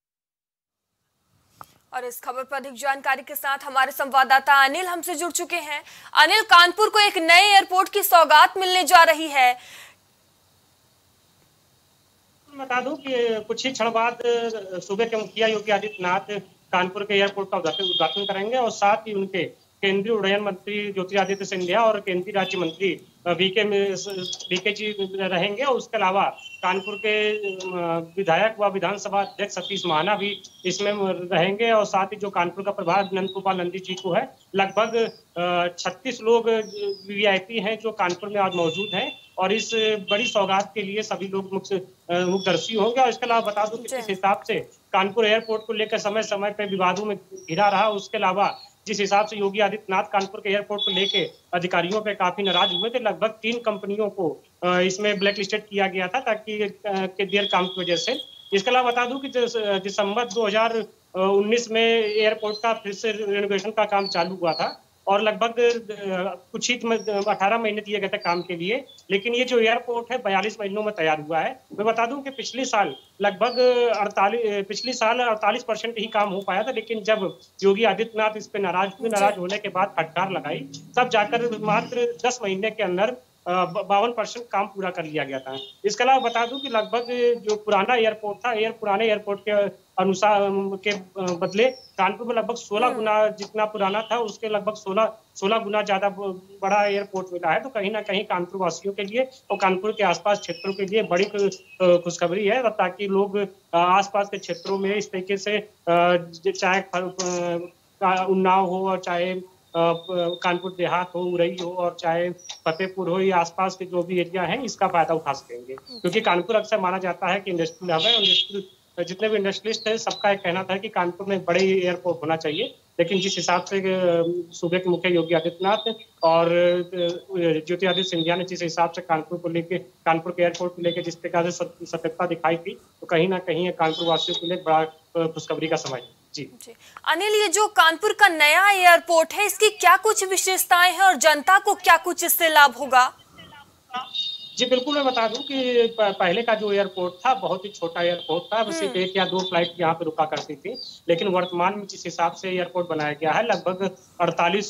[SPEAKER 2] और इस खबर पर अधिक जानकारी के साथ हमारे संवाददाता अनिल हमसे जुड़ चुके हैं। अनिल, कानपुर को एक नए एयरपोर्ट की सौगात मिलने जा रही है।
[SPEAKER 9] बता दूं कि कुछ ही क्षण बाद सूबे के मुखिया योगी आदित्यनाथ कानपुर के एयरपोर्ट का उद्घाटन करेंगे और साथ ही उनके केंद्रीय उड्डयन मंत्री ज्योतिरादित्य सिंधिया और केंद्रीय राज्य मंत्री वीके वीके जी रहेंगे। और उसके अलावा कानपुर के विधायक व विधानसभा अध्यक्ष सतीश महाना भी इसमें रहेंगे और साथ ही जो कानपुर का प्रभार नंद गोपाल नंदी जी को है, लगभग छत्तीस लोग वीआईपी हैं जो कानपुर में आज मौजूद हैं और इस बड़ी सौगात के लिए सभी लोग मुखदर्शी होंगे। और इसके अलावा बता दूं कि किस हिसाब से कानपुर एयरपोर्ट को लेकर समय समय पर विवादों में घिरा रहा, उसके अलावा जिस हिसाब से योगी आदित्यनाथ कानपुर के एयरपोर्ट को लेके अधिकारियों पे काफी नाराज हुए थे, लगभग तीन कंपनियों को इसमें ब्लैक लिस्टेड किया गया था ताकि के देर काम की वजह से। इसके अलावा बता दूं कि दिसंबर दो हज़ार उन्नीस में एयरपोर्ट का फिर से रेनोवेशन का काम चालू हुआ था और लगभग कुछ ही अठारह महीने दिए गए थे काम के लिए, लेकिन ये जो एयरपोर्ट है बयालीस महीनों में तैयार हुआ है। मैं बता दूं कि पिछले साल लगभग अड़तालीस पिछले साल अड़तालीस परसेंट ही काम हो पाया था, लेकिन जब योगी आदित्यनाथ इस पे नाराज हुए, नाराज होने के बाद फटकार लगाई, तब जाकर मात्र दस महीने के अंदर बावन परसेंट काम पूरा कर लिया गया था। इसके अलावा बता दूं कि लगभग जो पुराना एयरपोर्ट था, एयर पुराने एयरपोर्ट के अनुसार के बदले कानपुर में लगभग सोलह गुना जितना पुराना था उसके लगभग सोलह सोलह गुना ज्यादा बड़ा एयरपोर्ट मिला है। तो कहीं ना कहीं कानपुर वासियों के लिए और कानपुर के आसपास क्षेत्रों के लिए बड़ी खुशखबरी है, ताकि लोग आसपास के क्षेत्रों में इस तरीके से चाहे उन्नाव हो और चाहे कानपुर देहात हो, उरई हो और चाहे फतेहपुर हो, या आसपास के जो भी एरिया है इसका फायदा उठा सकेंगे। क्योंकि कानपुर अक्सर माना जाता है कि इंडस्ट्रियल हब है और इंडस्ट्रियल जितने भी इंडस्ट्रियलिस्ट हैं सबका एक कहना था कि कानपुर में बड़े एयरपोर्ट होना चाहिए, लेकिन जिस हिसाब से सूबे के मुखिया योगी आदित्यनाथ और ज्योतिरादित्य सिंधिया ने जिस हिसाब से कानपुर को लेके कानपुर के एयरपोर्ट को लेकर जिस प्रकार से सतर्कता दिखाई थी, तो कहीं ना कहीं कानपुर वासियों के लिए बड़ा खुशखबरी का समय है। जी
[SPEAKER 2] जी अनिल, ये जो कानपुर का नया एयरपोर्ट है इसकी क्या कुछ विशेषताएं हैं और जनता को क्या कुछ इससे लाभ होगा?
[SPEAKER 9] जी बिल्कुल, मैं बता दूं कि पहले का जो एयरपोर्ट था बहुत ही छोटा एयरपोर्ट था, सिर्फ एक या दो फ्लाइट यहाँ पे रुका करती थी, लेकिन वर्तमान में जिस हिसाब से एयरपोर्ट बनाया गया है लगभग अड़तालीस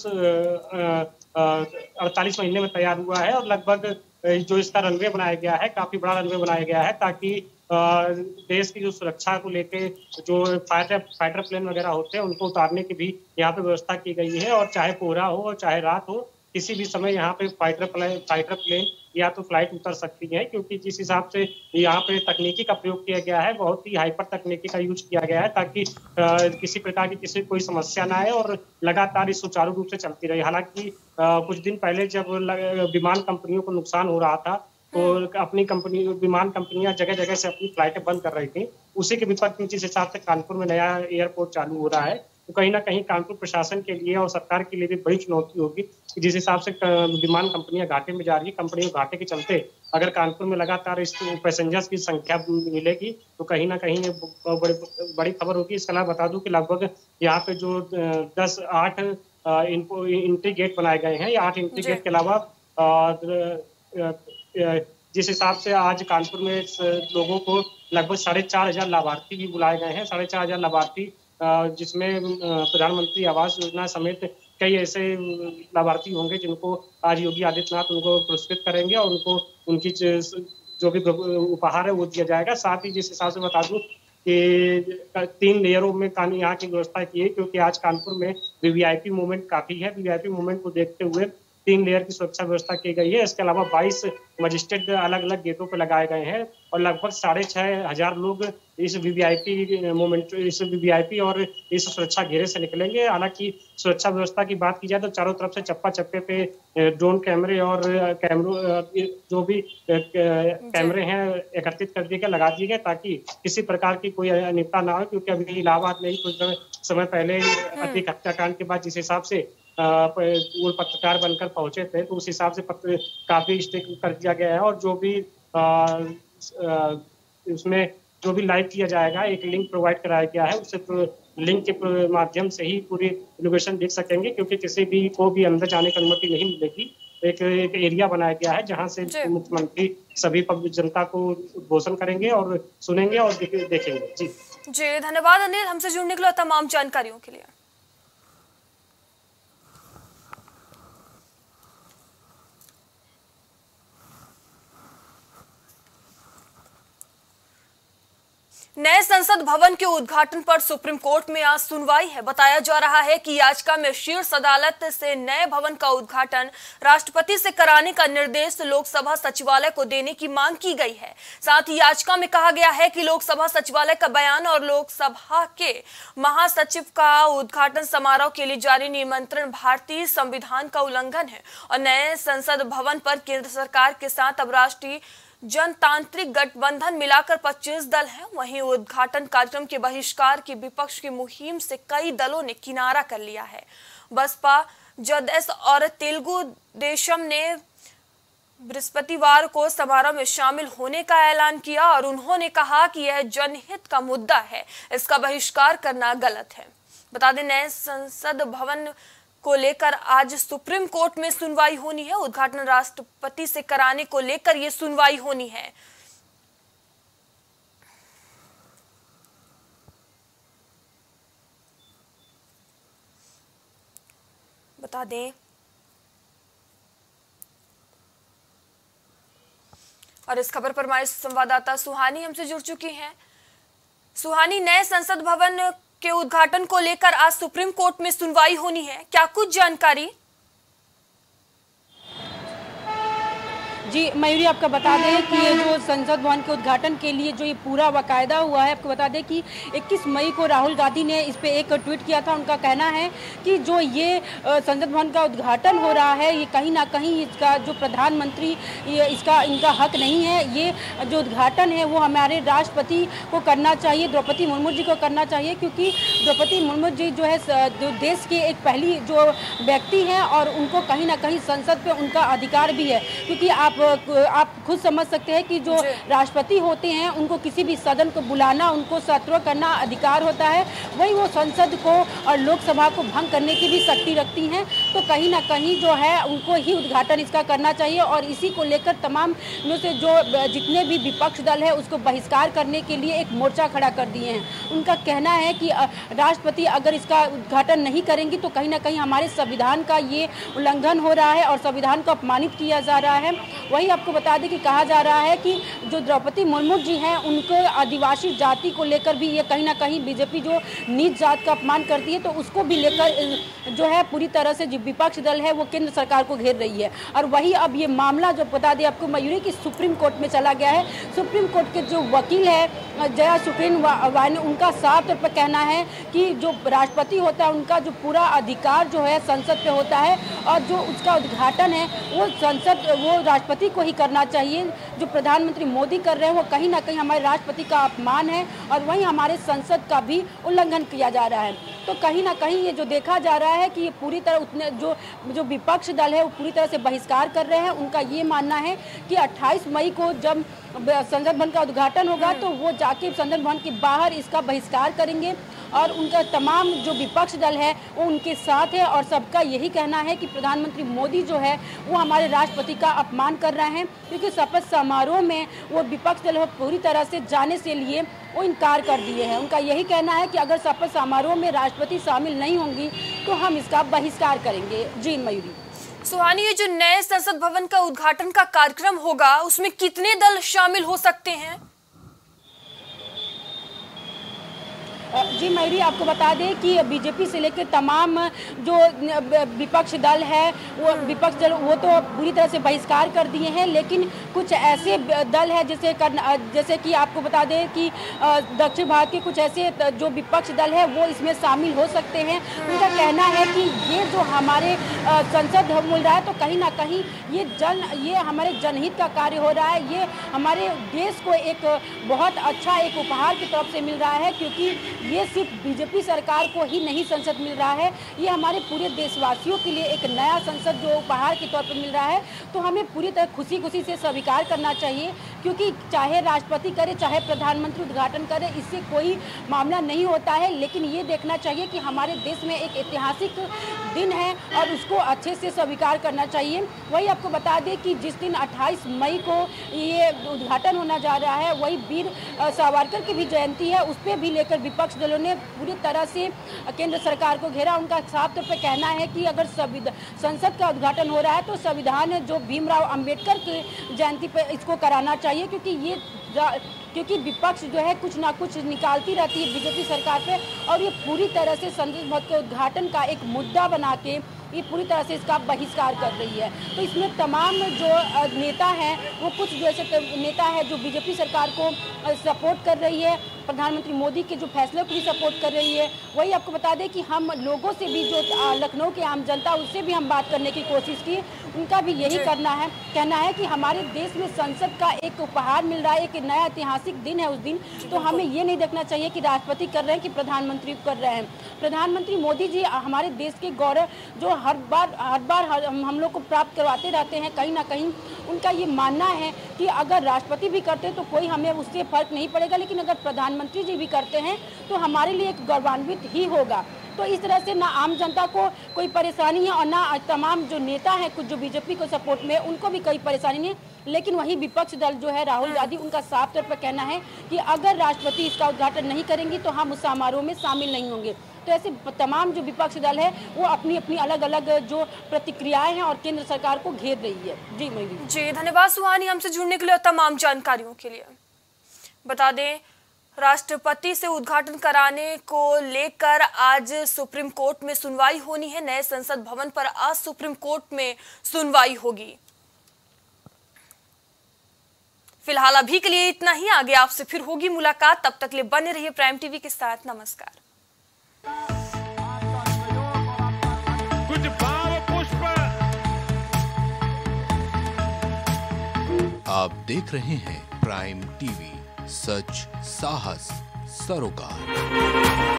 [SPEAKER 9] अड़तालीस महीने में तैयार हुआ है और लगभग जो इसका रनवे बनाया गया है काफी बड़ा रनवे बनाया गया है, ताकि देश की जो सुरक्षा को लेके जो फाइटर फाइटर प्लेन वगैरह होते हैं उनको उतारने की भी यहाँ पे व्यवस्था की गई है। और चाहे कोहरा हो और चाहे रात हो, किसी भी समय यहाँ पे फाइटर प्लेन फाइटर प्लेन या तो फ्लाइट उतर सकती है, क्योंकि जिस हिसाब से यहाँ पे तकनीकी का प्रयोग किया गया है बहुत ही हाइपर तकनीकी का यूज किया गया है, ताकि आ, किसी प्रकार की किसी कोई समस्या ना आए और लगातार इस सुचारू रूप से चलती रही। हालांकि कुछ दिन पहले जब विमान कंपनियों को नुकसान हो रहा था तो अपनी कंपनी विमान कंपनियां जगह जगह से अपनी फ्लाइटें बंद कर रही थी, उसी के विपरीत में जिस हिसाब से कानपुर में नया एयरपोर्ट चालू हो रहा है तो कहीं ना कहीं कानपुर प्रशासन के लिए और सरकार के लिए भी बड़ी चुनौती होगी। जिस हिसाब से विमान कंपनियां घाटे में जा रही है, कंपनियों घाटे के चलते अगर कानपुर में लगातार इस पैसेंजर्स की संख्या मिलेगी तो कहीं ना कहीं बड़ी बड़ी खबर होगी। इसके अलावा बता दूं कि लगभग यहाँ पे जो दस आठ एंट्री गेट बनाए गए हैं, या आठ एंट्री गेट के अलावा जिस हिसाब से आज कानपुर में लोगों को लगभग साढ़े चार हजार लाभार्थी भी बुलाए गए हैं, साढ़े चार हजार लाभार्थी जिसमें प्रधानमंत्री आवास योजना समेत कई ऐसे लाभार्थी होंगे जिनको आज योगी आदित्यनाथ उनको पुरस्कृत करेंगे और उनको उनकी जो भी उपहार है वो दिया जाएगा। साथ ही जिस हिसाब से बता दूं कि तीन लेयरों में यहाँ की व्यवस्था की है, क्योंकि आज कानपुर में वीवीआईपी मूवमेंट काफी है। वीवीआईपी मूवमेंट को देखते हुए तीन लेयर की सुरक्षा व्यवस्था की गई है। इसके अलावा बाईस मजिस्ट्रेट अलग अलग गेटों पर लगाए गए हैं और लगभग साढ़े छह हजार लोग इस वीवीआईपी मोमेंट इस वीवीआईपी और इस सुरक्षा घेरे से निकलेंगे। हालांकि सुरक्षा व्यवस्था की बात की जाए तो चारों तरफ से चप्पा चप्पे पे ड्रोन कैमरे और कैमरों जो भी कैमरे हैं एकत्रित कर दिए गए लगा दिए गए, ताकि किसी प्रकार की कोई अनियमितता ना हो। क्योंकि अभी इलाहाबाद में ही कुछ समय पहले अतिक हत्याकांड के बाद जिस हिसाब से वो पत्रकार बनकर पहुंचे थे तो उस हिसाब से पत्र काफी स्ट्रिक कर दिया गया है और जो भी आ, आ, उसमें जो भी लाइव किया जाएगा एक लिंक प्रोवाइड कराया गया है, उससे लिंक के माध्यम से ही पूरी इनोवेशन देख सकेंगे, क्योंकि किसी भी को भी अंदर जाने की अनुमति नहीं मिलेगी। एक, एक एरिया बनाया गया है जहां से मुख्यमंत्री सभी जनता को उद्बोधन करेंगे और सुनेंगे और देखेंगे। जी
[SPEAKER 2] जी धन्यवाद अनिल, हमसे जुड़ने के लिए तमाम जानकारियों के लिए। नए संसद भवन के उद्घाटन पर सुप्रीम कोर्ट में आज सुनवाई है। बताया जा रहा है कि याचिका में शीर्ष अदालत से नए भवन का उद्घाटन राष्ट्रपति से कराने का निर्देश लोकसभा सचिवालय को देने की मांग की गई है। साथ ही याचिका में कहा गया है कि लोकसभा सचिवालय का बयान और लोकसभा के महासचिव का उद्घाटन समारोह के लिए जारी निमंत्रण भारतीय संविधान का उल्लंघन है और नए संसद भवन पर केंद्र सरकार के साथ अब राष्ट्रीय जनतांत्रिक गठबंधन मिलाकर पच्चीस दल हैं। वहीं उद्घाटन कार्यक्रम के बहिष्कार की विपक्ष की मुहिम से कई दलों ने किनारा कर लिया है। बसपा, जदएस और तेलुगु देशम ने बृहस्पतिवार को समारोह में शामिल होने का ऐलान किया और उन्होंने कहा कि यह जनहित का मुद्दा है, इसका बहिष्कार करना गलत है। बता दें, नए संसद भवन को लेकर आज सुप्रीम कोर्ट में सुनवाई होनी है। उद्घाटन राष्ट्रपति से कराने को लेकर यह सुनवाई होनी है। बता दें और इस खबर पर हमारे संवाददाता सुहानी हमसे जुड़ चुकी हैं। सुहानी, नए संसद भवन के उद्घाटन को लेकर आज सुप्रीम कोर्ट में सुनवाई होनी है, क्या कुछ जानकारी?
[SPEAKER 7] जी मयूरी, आपका बता दें कि ये जो संसद भवन के उद्घाटन के लिए जो ये पूरा बाकायदा हुआ है, आपको बता दें कि इक्कीस मई को राहुल गांधी ने इस पे एक ट्वीट किया था। उनका कहना है कि जो ये संसद भवन का उद्घाटन हो रहा है, ये कहीं ना कहीं इसका जो प्रधानमंत्री ये इसका इनका हक नहीं है। ये जो उद्घाटन है वो हमारे राष्ट्रपति को करना चाहिए, द्रौपदी मुर्मू जी को करना चाहिए, क्योंकि द्रौपदी मुर्मू जी जो है जो देश के एक पहली जो व्यक्ति हैं और उनको कहीं ना कहीं संसद पे उनका अधिकार भी है। क्योंकि आप आप खुद समझ सकते हैं कि जो राष्ट्रपति होते हैं उनको किसी भी सदन को बुलाना, उनको सत्र करना अधिकार होता है, वही वो संसद को और लोकसभा को भंग करने की भी शक्ति रखती हैं। तो कहीं ना कहीं जो है उनको ही उद्घाटन इसका करना चाहिए और इसी को लेकर तमाम में से जो जितने भी विपक्ष दल है उसको बहिष्कार करने के लिए एक मोर्चा खड़ा कर दिए हैं। उनका कहना है कि राष्ट्रपति अगर इसका उद्घाटन नहीं करेंगी तो कहीं ना कहीं हमारे संविधान का ये उल्लंघन हो रहा है और संविधान को अपमानित किया जा रहा है। वही आपको बता दें कि कहा जा रहा है कि जो द्रौपदी मुर्मू जी हैं उनको आदिवासी जाति को लेकर भी ये कहीं ना कहीं बीजेपी जो नीच जात का अपमान करती है तो उसको भी लेकर जो है पूरी तरह से जो विपक्ष दल है वो केंद्र सरकार को घेर रही है। और वही अब ये मामला जो बता दें आपको मयूरी की सुप्रीम कोर्ट में चला गया है। सुप्रीम कोर्ट के जो वकील है जया सुप्रीम वाहिनी, उनका साफ तौर पर कहना है कि जो राष्ट्रपति होता है उनका जो पूरा अधिकार जो है संसद पे होता है और जो उसका उद्घाटन है वो संसद वो राष्ट्रपति को ही करना चाहिए। जो प्रधानमंत्री मोदी कर रहे हैं वो कहीं ना कहीं हमारे राष्ट्रपति का अपमान है और वहीं हमारे संसद का भी उल्लंघन किया जा रहा है। तो कहीं ना कहीं ये जो देखा जा रहा है कि ये पूरी तरह उतने जो जो विपक्ष दल है वो पूरी तरह से बहिष्कार कर रहे हैं। उनका ये मानना है कि अट्ठाईस मई को जब संसद भवन का उद्घाटन होगा तो वो जाके संसद भवन के बाहर इसका बहिष्कार करेंगे और उनका तमाम जो विपक्ष दल है वो उनके साथ है और सबका यही कहना है कि प्रधानमंत्री मोदी जो है वो हमारे राष्ट्रपति का अपमान कर रहे हैं, क्योंकि शपथ समारोह में वो विपक्ष दल पूरी तरह से जाने से लिए वो इनकार कर दिए हैं। उनका यही कहना है कि अगर शपथ समारोह में राष्ट्रपति शामिल नहीं होंगी तो हम इसका बहिष्कार करेंगे। जी मयूरी।
[SPEAKER 2] सुहानी, ये जो नए संसद भवन का उद्घाटन का कार्यक्रम होगा उसमें कितने दल शामिल हो सकते हैं?
[SPEAKER 7] जी मयूरी, आपको बता दें कि बीजेपी से लेकर तमाम जो विपक्ष दल है वो विपक्ष दल वो तो पूरी तरह से बहिष्कार कर दिए हैं, लेकिन कुछ ऐसे दल है जैसे जैसे कि आपको बता दें कि दक्षिण भारत के कुछ ऐसे जो विपक्ष दल है वो इसमें शामिल हो सकते हैं। उनका कहना है कि ये जो हमारे संसद मिल रहा है तो कहीं ना कहीं ये जन ये हमारे जनहित का कार्य हो रहा है, ये हमारे देश को एक बहुत अच्छा एक उपहार की तरफ से मिल रहा है, क्योंकि ये सिर्फ बीजेपी सरकार को ही नहीं संसद मिल रहा है, ये हमारे पूरे देशवासियों के लिए एक नया संसद जो उपहार के तौर पर मिल रहा है। तो हमें पूरी तरह खुशी खुशी से स्वीकार करना चाहिए, क्योंकि चाहे राष्ट्रपति करे चाहे प्रधानमंत्री उद्घाटन करे इससे कोई मामला नहीं होता है, लेकिन ये देखना चाहिए कि हमारे देश में एक ऐतिहासिक दिन है और उसको अच्छे से स्वीकार करना चाहिए। वही आपको बता दें कि जिस दिन अट्ठाईस मई को ये उद्घाटन होना जा रहा है वही वीर सावरकर की भी जयंती है, उस पर भी लेकर विपक्ष दलों ने पूरी तरह से केंद्र सरकार को घेरा। उनका साफ तौर पर कहना है कि अगर संसद का उद्घाटन हो रहा है तो संविधान जो भीमराव अंबेडकर की जयंती पर इसको कराना चाहिए, क्योंकि ये क्योंकि विपक्ष जो है कुछ ना कुछ निकालती रहती है बीजेपी सरकार पे, और ये पूरी तरह से संसद भवन के उद्घाटन का एक मुद्दा बना के ये पूरी तरह से इसका बहिष्कार कर रही है। तो इसमें तमाम जो नेता हैं वो कुछ जो ऐसे नेता है जो बीजेपी सरकार को सपोर्ट कर रही है, प्रधानमंत्री मोदी के जो फैसले को भी सपोर्ट कर रही है। वही आपको बता दें कि हम लोगों से भी जो लखनऊ के आम जनता उससे भी हम बात करने की कोशिश की, उनका भी यही करना है कहना है कि हमारे देश में संसद का एक उपहार मिल रहा है, एक नया ऐतिहासिक दिन है उस दिन, तो हमें ये नहीं देखना चाहिए कि राष्ट्रपति कर रहे हैं कि प्रधानमंत्री कर रहे हैं। प्रधानमंत्री मोदी जी हमारे देश के गौरव जो हर बार हर बार हर, हम लोग को प्राप्त करवाते रहते हैं, कहीं ना कहीं उनका ये मानना है कि अगर राष्ट्रपति भी करते तो कोई हमें उससे फर्क नहीं पड़ेगा, लेकिन अगर प्रधानमंत्री जी भी करते हैं तो हमारे लिए एक गौरवान्वित ही होगा। तो इस तरह से ना आम जनता को कोई परेशानी है और ना तमाम जो नेता हैं कुछ जो बीजेपी को सपोर्ट में उनको भी कोई परेशानी नहीं, लेकिन वही विपक्ष दल जो है राहुल गांधी उनका साफ तौर पर कहना है कि अगर राष्ट्रपति इसका उद्घाटन नहीं करेंगी तो हम उस समारोह में शामिल नहीं होंगे। तो ऐसे तमाम जो विपक्ष दल है वो अपनी अपनी अलग अलग जो प्रतिक्रियाएं हैं और केंद्र सरकार को घेर रही है। जी मयूरी
[SPEAKER 2] जी धन्यवाद सुहानी, हमसे जुड़ने के लिए और तमाम जानकारियों के लिए। बता दें राष्ट्रपति से उद्घाटन कराने को लेकर आज सुप्रीम कोर्ट में सुनवाई होनी है। नए संसद भवन पर आज सुप्रीम कोर्ट में सुनवाई होगी। फिलहाल अभी के लिए इतना ही, आगे आपसे फिर होगी मुलाकात, तब तक के लिए बने रहिए प्राइम टीवी के साथ। नमस्कार।
[SPEAKER 10] कुछ भाव पुष्प।
[SPEAKER 1] आप देख रहे हैं प्राइम टीवी, सच साहस सरोकार।